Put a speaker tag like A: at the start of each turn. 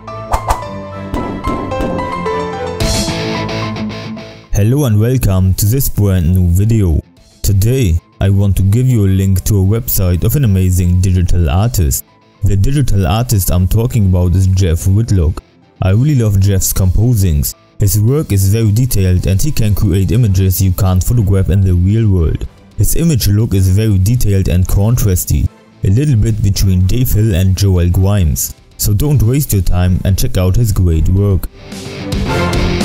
A: Hello and welcome to this brand new video. Today I want to give you a link to a website of an amazing digital artist. The digital artist I'm talking about is Whitlock. I really love Jeff's composings. His work is very detailed and he can create images you can't photograph in the real world. His image look is very detailed and contrasty, a little bit between Dave Hill and Joel Grimes. So don't waste your time and check out his great work.